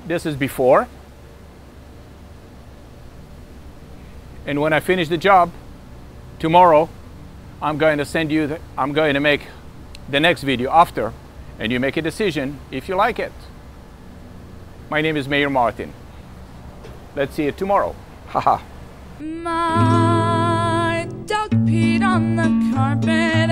This is before. And when I finish the job tomorrow, I'm going to make the next video after, and you make a decision if you like it. My name is Mayor Martin. Let's see it tomorrow. Haha. My dog peed on the carpet.